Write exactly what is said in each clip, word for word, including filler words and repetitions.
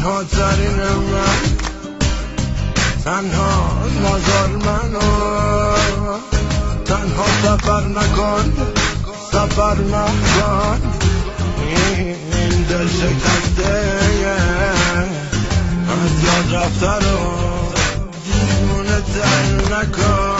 تنها ترین من، تنها نظر منو، تنها سفر نکن، سفر نکن، این دل شکسته از یاد رفته رو دیوونه تر نکن.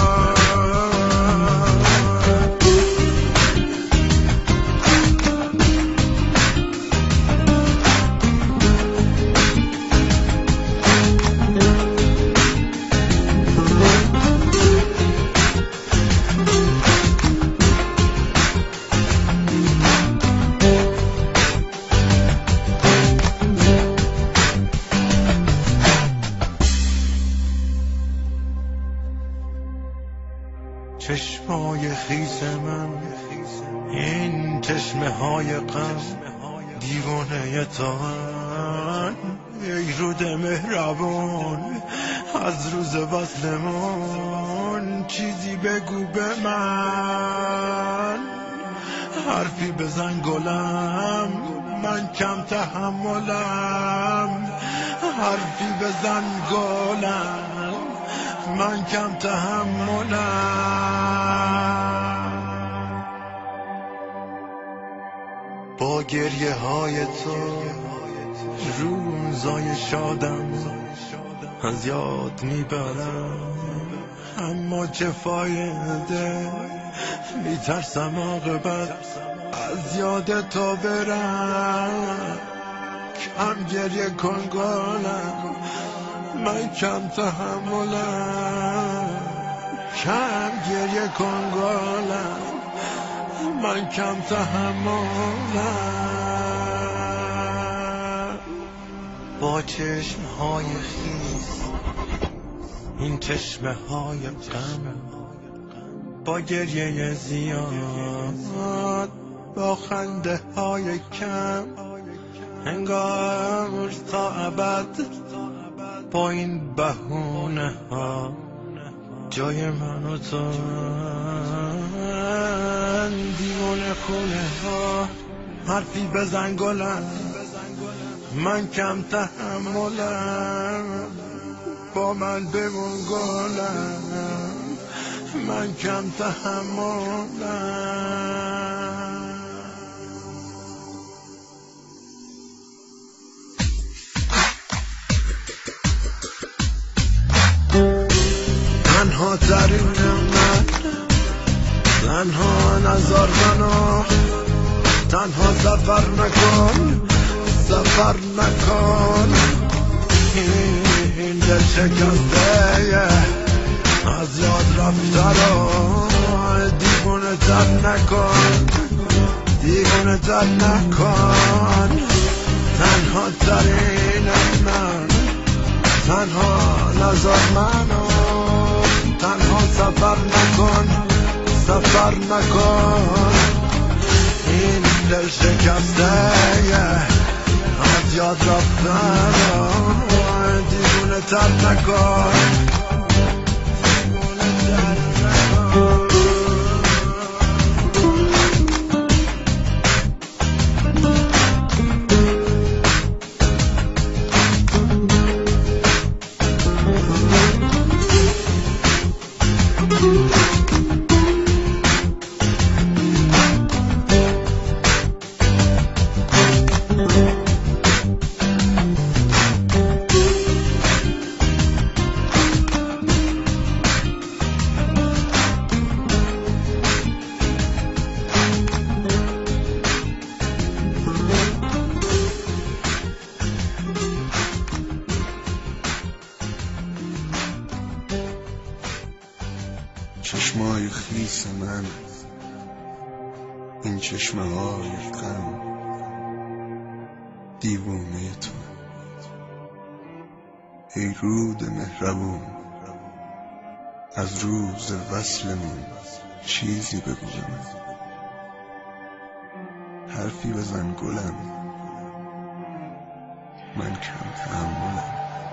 چشمای خیس من، این چشمه های غم، دیوانه تان، ای رود مهربان، از روز وصلمون چیزی بگو به من، حرفی بزن گلم، من کم تحملم، حرفی بزن گلم، من کم تحملم. با گریه های تو روزای شادم از یاد میبرم، اما چه فایده، میترسم عاقبت از یاد تو برم. کم گریه کن گلم، من کم تحملم، کم گریه کن گلم، من کم تحملم. با چشم های خیس، این چشمه های غم، با گریه زیاد، با خنده های کم، انگار تا ابد با این بهونه ها جای من و تو، دیوانه خونه ها. حرفی بزن گلم، من کم تحملم، با من بمون گلم، من کم تحملم. تنها ترین من، تنها نظر منو، تنها سفر نکن، سفر نکن، این دل شکسته از یاد رفته رو دیوونه تر نکن، دیوونه تر نکن. تنها ترین من، تنها نظر منو، تنها سفر نکن، سفر نکن، این دل شکسته از یاد رفتن دیوونه تر نکن. چشمای خیس من، این چشمه های غم، دیوونه تو، ای رود مهربون، از روز وصلمون چیزی بگو به من، حرفی بزن گلم، من کم تحملم.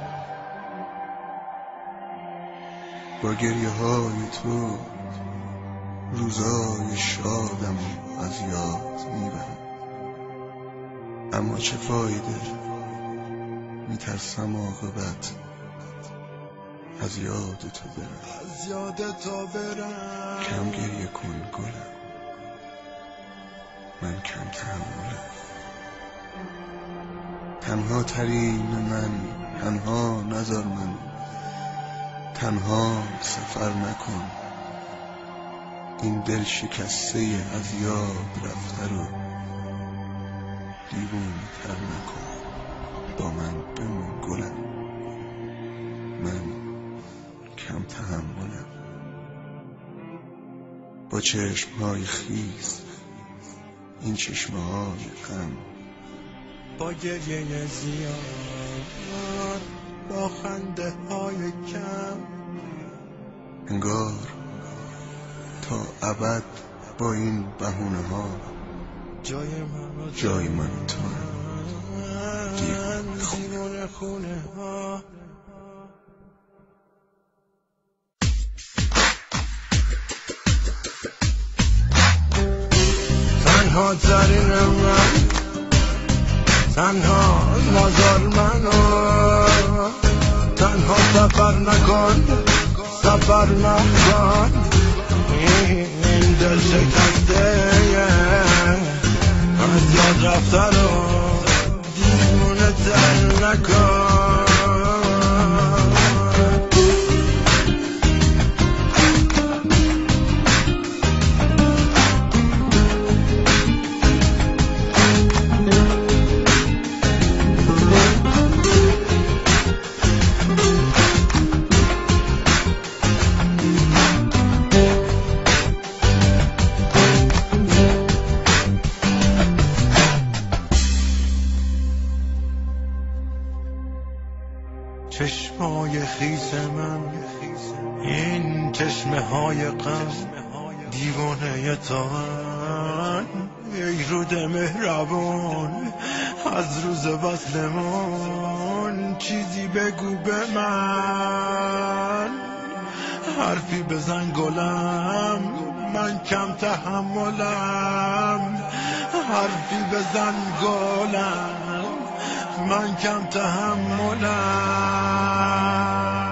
با گریه های تو روزای شادم از یاد میبرم، اما چه فایده، میترسم عاقبت از یاد تو برم، از یاد تو برم. کم گریه کن گلم، من کم تحملم. تنها ترین من، تنها نذار من، تنها سفر نکن. این دل شکسته از یاد رفته رو دیوونه تر نکن. با من بمون گلم، من کم تحملم. با چشمهای خیس، این چشمهای غم، با گریه زیاد، با خنده های کم، انگار تا ابد با این بهونه ها جای من جای من تو دیوونه خونه ها. تنها ترین من، تنها نظر منو، تنها سفر نکن، سفر نکن. این دل شکسته از یاد رفته رو دیوونه تر نکن. چشمای خیس من، این چشمه های غم، دیوانه تان. ای رود مهربان، از روز وصلمون چیزی بگو به من. حرفی بزن گلم، من کم تحملم. حرفی بزن گلم، من کم تحملم.